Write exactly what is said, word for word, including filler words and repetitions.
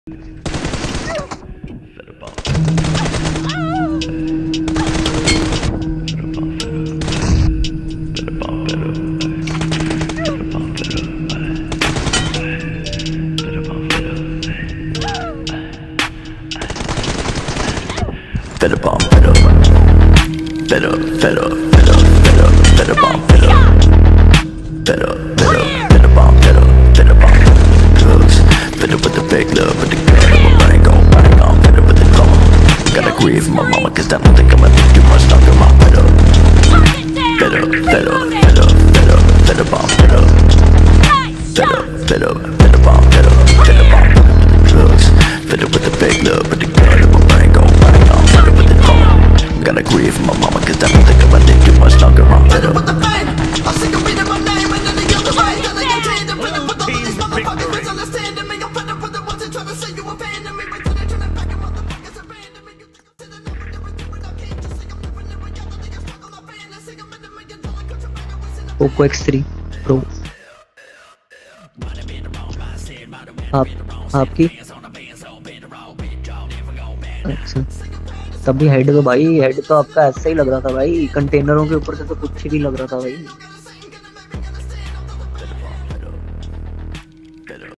Fed up, I'm fed up, fed up, fed up, fed up, fed up, fed up, I'm fed up, fed up, fed up, fed up, I'm fed up, fed up, I'm fed up with the drugs, fed up with the fake love, with the gun, I'm running, go, running, I'm fed up with the drama. Gotta grieve my mama, cause I don't think I'ma think too much longer, I'm fed up, fed up, fed up, fed up, fed up, fed up, I'm fed up, fed up, fed up, fed up, I'm fed up, fed up, I'm fed up with the drugs, fed up with the fake love, with the gun, I'm running, go, running, I'm fed up with the drama. Gotta grieve my mama, cause I don't think I'ma think too much longer, I'm fed up. I'm sick of reading my name and then they get the right. Then they get paid to put up with all of these motherfuckers misunderstanding me. I'm fed up with the ones that try to say you abandoned me. But then they turn it back and motherfuckers abandon me. You think I'm sitting up with everything when I can't just think I'm living in reality. I struggle, I ban and sing them in a million dollar country. Poco X three Pro आप आपकी अच्छा तब भी head तो भाई head तो आपका ऐसा ही लग रहा था भाई, कंटेनरों के ऊपर से तो कुछ ही नहीं लग रहा था भाई।